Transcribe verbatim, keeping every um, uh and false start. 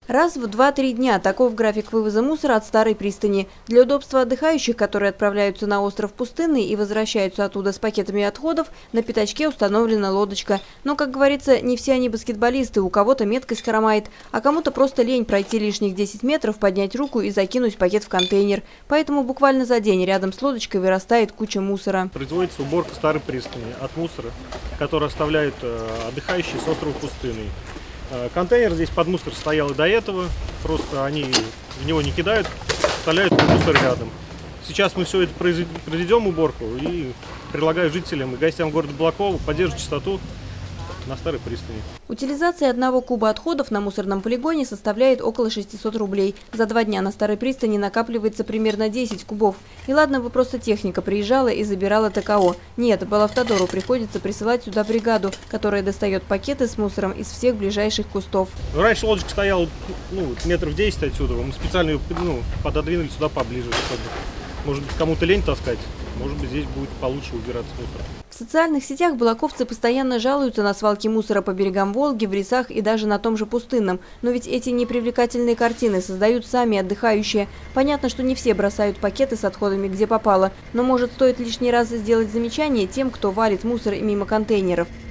Раз в два-три дня таков график вывоза мусора от старой пристани. Для удобства отдыхающих, которые отправляются на остров Пустынный и возвращаются оттуда с пакетами отходов, на пятачке установлена лодочка. Но, как говорится, не все они баскетболисты, у кого-то меткость хромает, а кому-то просто лень пройти лишних десять метров, поднять руку и закинуть пакет в контейнер. Поэтому буквально за день рядом с лодочкой вырастает куча мусора. Производится уборка старой пристани от мусора, который оставляют отдыхающие с острова Пустынный. Контейнер здесь под мусор стоял и до этого, просто они в него не кидают, оставляют мусор рядом. Сейчас мы все это проведем, уборку, и предлагаю жителям и гостям города Балаково поддерживать чистоту на старой пристани. Утилизация одного куба отходов на мусорном полигоне составляет около шестисот рублей. За два дня на старой пристани накапливается примерно десять кубов. И ладно бы просто техника приезжала и забирала ТКО. Нет, Балавтодору приходится присылать сюда бригаду, которая достает пакеты с мусором из всех ближайших кустов. Раньше лодочка стояла ну, метров десять отсюда, мы специально ее ну, пододвинули сюда поближе, чтобы, может быть, кому-то лень таскать. Может быть, здесь будет получше убираться мусор. В социальных сетях балаковцы постоянно жалуются на свалки мусора по берегам Волги, в лесах и даже на том же Пустынном. Но ведь эти непривлекательные картины создают сами отдыхающие. Понятно, что не все бросают пакеты с отходами где попало. Но может стоит лишний раз сделать замечание тем, кто валит мусор мимо контейнеров.